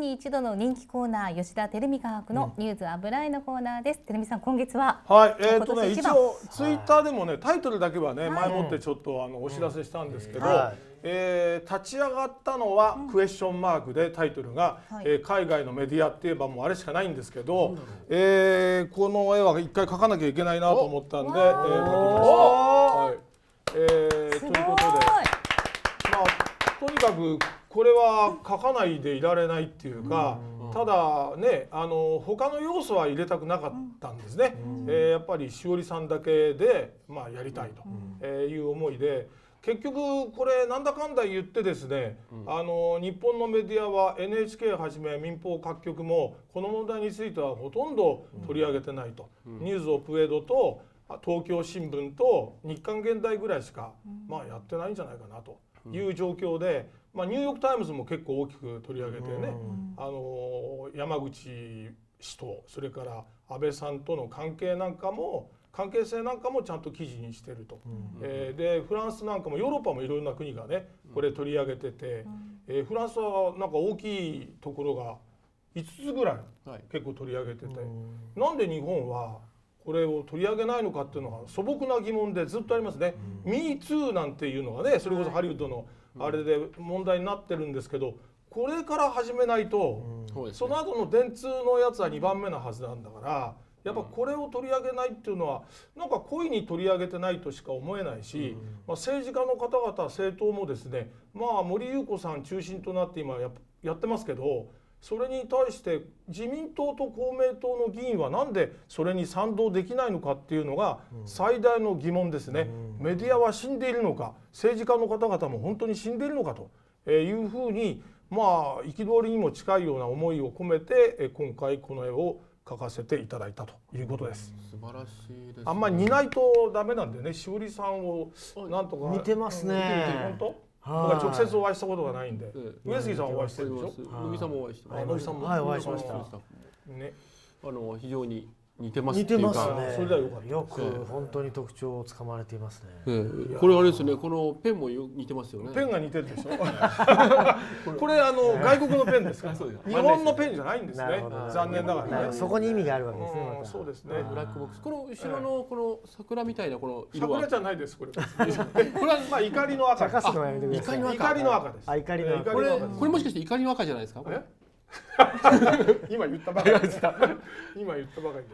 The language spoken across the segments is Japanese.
に一度の人気コーナー、吉田照美科学のニュース油絵のコーナーです。照美さん、今月ははい、一応ツイッターでもね、タイトルだけはね、前もってちょっとお知らせしたんですけど、立ち上がったのはクエスチョンマークでタイトルが、海外のメディアって言えばもうあれしかないんですけど、この絵は一回描かなきゃいけないなと思ったんで、描きました。はい、ということで、まあとにかくこれは描かないでいられないっていうか、ただね、他の要素は入れたくなかったんですね。やっぱりしおりさんだけで、まあ、やりたいという思いで、結局これなんだかんだ言ってですね、日本のメディアは NHK はじめ民放各局もこの問題についてはほとんど取り上げてないと。ニュースオプエドと東京新聞と日刊現代ぐらいしか、まあ、やってないんじゃないかなという状況で、まあ、ニューヨーク・タイムズも結構大きく取り上げてね、山口氏とそれから安倍さんとの関係性なんかもちゃんと記事にしてると。でフランスなんかもヨーロッパもいろんな国がねこれ取り上げてて、フランスはなんか大きいところが5つぐらい結構取り上げてて、なんで日本はこれを取り上げないのかっていうのが素朴な疑問でずっとありますね。Me Too なんていうのがね、それこそハリウッドのあれで問題になってるんですけど、これから始めないと、その後の電通のやつは2番目なはずなんだから、やっぱこれを取り上げないっていうのはなんか故意に取り上げてないとしか思えないし、まあ、政治家の方々政党もですね、まあ、森裕子さん中心となって今やってますけど、それに対して自民党と公明党の議員はなんでそれに賛同できないのかっていうのが最大の疑問ですね。メディアは死んでいるのか、政治家の方々も本当に死んでいるのかというふうに、まあ憤りにも近いような思いを込めて今回この絵を描かせていただいたということです。 素晴らしいですね。 あんまり似ないとダメなんでね、しおりさんをなんとか似てますね。 本当？僕は直接お会いしたことがないんで、上杉さんお会いしてるでしょ。 野木さんもお会いしてます。 野木さんもお会いしました。 ね、 非常に似てます似てますね。 それではよかった。 よく本当に特徴をつかまれていますね。 これあれですね、このペンも似てますよね。 ペンが似てるでしょ。これ外国のペンですか。日本のペンじゃないんですね。残念ながらね。 そこに意味があるわけですね。 そうですね。 ブラックボックス。この後ろのこの桜みたいなこの色は。 桜じゃないですこれ。これはまあ怒りの赤です。怒りの赤です。 怒りの赤。 これもしかして怒りの赤じゃないですか。 今言ったばかりです。今言ったばかりです。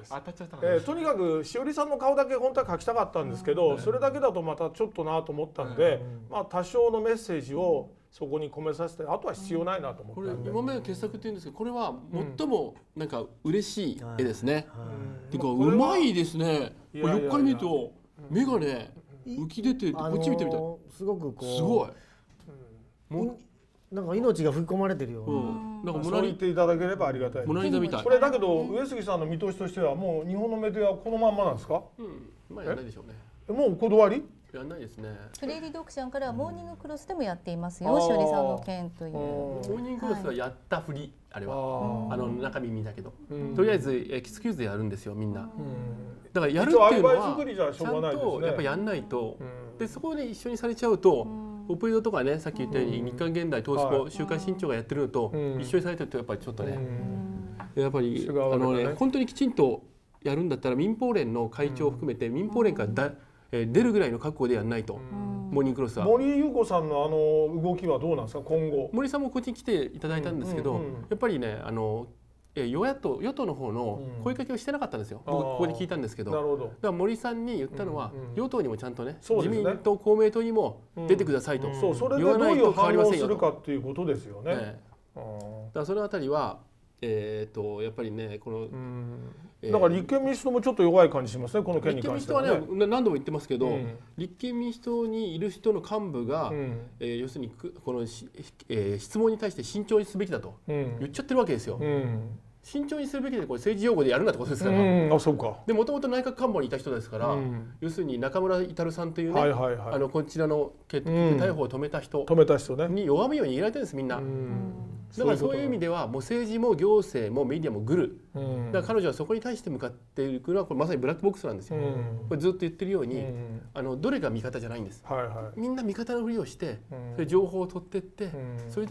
とにかくしおりさんの顔だけ本当は描きたかったんですけど、それだけだとまたちょっとなと思ったんで、まあ多少のメッセージをそこに込めさせて、あとは必要ないなと思ったんで。 これ今までの傑作っていうんですけど、これは最もなんか嬉しい絵ですね。てかうまいですね。横から見ると目がね浮き出てこっち見てみたい。 すごくこうすごい。 なんか命が吹き込まれてるような。なんかそう言っていただければありがたい。 モナリザみたい。 これだけど上杉さんの見通しとしてはもう日本のメディアはこのまんまなんですか？ まあやらないでしょうね。 もうお断り？ やらないですね。 フレイリー読者からはモーニングクロスでもやっていますよ。しおりさんの件という。 モーニングクロスはやったふり、あれは中身見だけど、とりあえずエキスキューズでやるんですよみんな。だからやるっていうのはちゃんとやっぱやんないと、でそこで一緒にされちゃうと。オプエドとかね、さっき言ったように日刊現代、東スポ、週刊新潮がやってるのと一緒にされてるとやっぱりちょっとね、やっぱり本当にきちんとやるんだったら民放連の会長を含めて民放連から出るぐらいの覚悟でやんないと。モーニングクロスは森裕子さんの動きはどうなんですか今後。 森さんもこっちに来ていただいたんですけど、やっぱりね与党の方の声かけをしてなかったんですよ。僕ここで聞いたんですけど、だから森さんに言ったのは与党にもちゃんとね、自民党公明党にも出てくださいと言わないと変わりませんよと。 それでどういう反応をするかっていうことですよね。 だからそのあたりはやっぱりねこのだから立憲民主党もちょっと弱い感じしますねこの件に関してはね。 立憲民主党はね何度も言ってますけど、立憲民主党にいる人の幹部が要するにこの質問に対して慎重にすべきだと言っちゃってるわけですよ。慎重にするべきでこれ政治用語でやるなってことですから。 あ、そうか。 でもともと内閣官房にいた人ですから、要するに中村格さんというね、こちらの逮捕を止めた人に弱みを握られてるんですみんな。だからそういう意味ではもう政治も行政もメディアもグル。だから彼女はそこに対して向かっていくのはこれまさにブラックボックスなんですよ。これずっと言ってるようにどれが味方じゃないんです。みんな味方のふりをしてそれ情報を取ってってそれで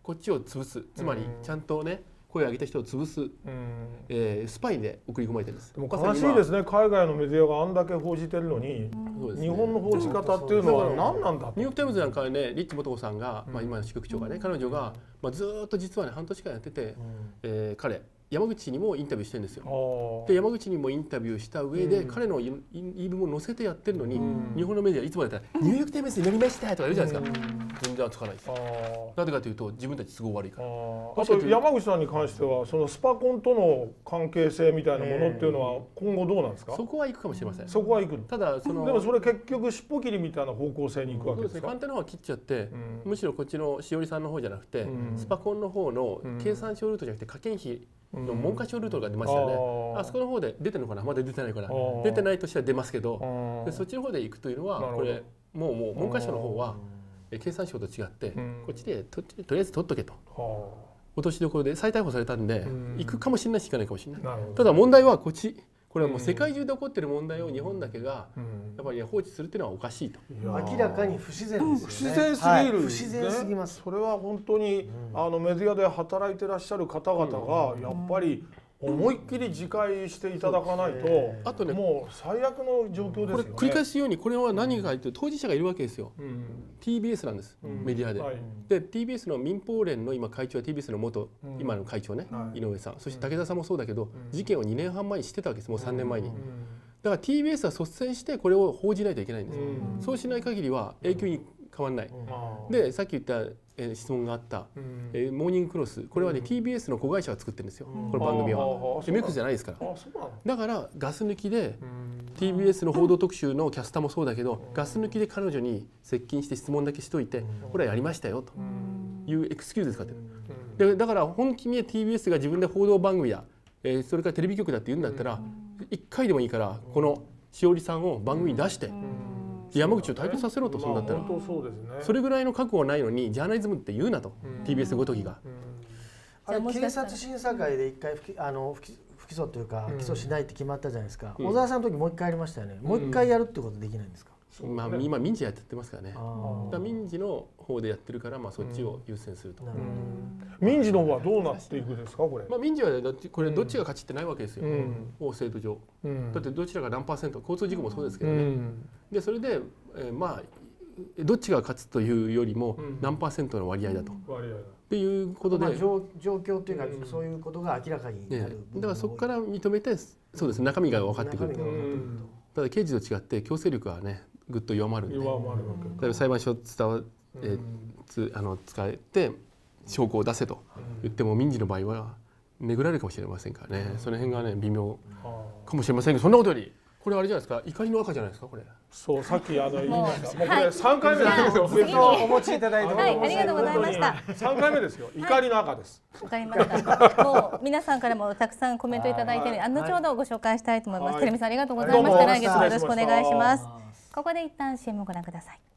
こっちを潰す、つまりちゃんとね声を上げた人を潰す、スパイで送り込まれてるんです。 でも悲しいですね、海外のメディアがあんだけ報じてるのに、日本の報じ方っていうのは何なんだと。 ニューヨーク・タイムズなんかはね、リッチ元子さんが、今の支局長がね、彼女が、ずっと実はね半年間やってて、彼山口にもインタビューしてるんですよ。で山口にもインタビューした上で、彼の言い分を載せてやってるのに、日本のメディアいつもだったら「ニューヨーク・タイムズに載りました」とか言うじゃないですか。全然つかないです。なぜかというと自分たち都合悪いから。 あと山口さんに関してはそのスパコンとの関係性みたいなものっていうのは今後どうなんですか。 そこは行くかもしれません。 そこは行く。 ただでもそれ結局尻尾切りみたいな方向性に行くわけですか。 簡単な方は切っちゃって、むしろこっちのしおりさんの方じゃなくて、スパコンの方の経産省ルートじゃなくて科研費の文科省ルートが出ましたよね。あそこの方で出てるのかな、まだ出てないから、出てないとしては出ますけど、そっちの方で行くというのはこれもう文科省の方は経産省と違って、こっちでとりあえず取っとけと、落としどころで再逮捕されたんで行くかもしれないし行かないかもしれない。ただ問題はこっち、これはもう世界中で起こっている問題を日本だけがやっぱり放置するっていうのはおかしいと。 明らかに不自然ですよね。 不自然すぎる。 不自然すぎます。 それは本当にメディアで働いてらっしゃる方々がやっぱり思いっきり自戒していただかないと、あとねもう最悪の状況ですよね。 これ繰り返すように、これは何かというと当事者がいるわけですよ。TBS なんです、メディアで。で TBS の民放連の今会長は TBS の元今の会長ね、井上さん、そして武田さんもそうだけど、事件を2年半前に知ってたわけです。もう3年前に。だから TBS は率先してこれを報じないといけないんです。そうしない限りは永久に変わらない。でさっき言った質問があったモーニングクロス、これはね TBS の子会社が作ってるんですよ、この番組は。MX じゃないですから。だからガス抜きで TBS の報道特集のキャスターもそうだけど、ガス抜きで彼女に接近して質問だけしといて、これはやりましたよというエクスキューズ使ってる。だから本気に TBS が自分で報道番組だ、それからテレビ局だって言うんだったら、1回でもいいからこのしおりさんを番組に出して山口を対決させろと。そんだったらそれぐらいの覚悟はないのにジャーナリズムって言うなと、TBS ごときが。 警察審査会で一回不起訴というか起訴しないって決まったじゃないですか。小沢さんの時もう一回やりましたよね。もう一回やるってことできないんですか。 今民事やってますからね。民事の方でやってるから、そっちを優先すると。 民事の方はどうなっていくんですかこれ。 民事はこれどっちが勝ちってないわけですよ、法制度上。だってどちらが何%、交通事故もそうですけどね。でそれでどっちが勝つというよりも何%の割合だと。っていうことで状況というか、そういうことが明らかになる。 だからそこから認めて、そうですね、中身が分かってくる。ただ刑事と違って強制力はねぐっと弱まるんで、例えば裁判所を使えて証拠を出せと言っても、民事の場合は巡られるかもしれませんからね。その辺がね微妙かもしれませんけど、そんなことよりこれあれじゃないですか、怒りの赤じゃないですかこれ。 そう、さっき言いました。もうこれ3回目ですよ。 お持ちいただいて、 はい、ありがとうございました。 3回目ですよ。怒りの赤です。 わかりました。もう皆さんからもたくさんコメントいただいて、後ほどご紹介したいと思います。テレミさんありがとうございました。来月もよろしくお願いします。ここで一旦 CM をご覧ください。